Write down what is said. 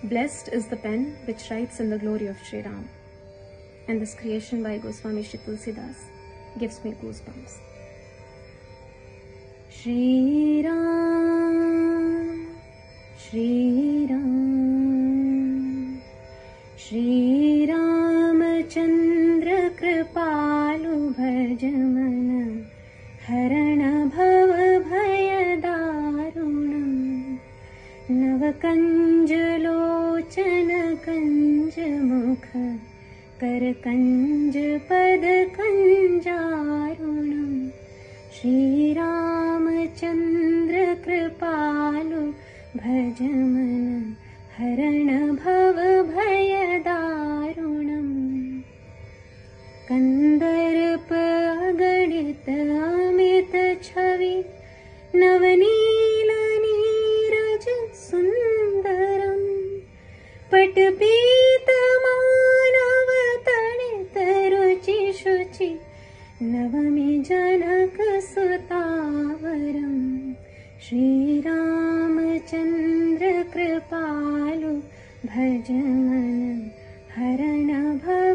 Blessed is the pen which writes in the glory of Sri Ram. And this creation by Goswami Shri Tulsidas gives me goosebumps. Shri Ram, Shri Ram, Shri Ramachandra Kripalu Bhajamana Harana Bhava Bhayadarunam Navakanjalochana Kanjamukha Karakanj Padakanjarunam Shri Ramachandra Kripalu Bhajamana Harana Bhava Bhayadarunam Kandarp Agadit Amit Chavi Navanila Neeraj Sundaram Patpita Manav Tadit Ruchi Shuchi Navami Janak Sutavaram Shri Ramachandra Kripalu Bhajamana Harana Bhava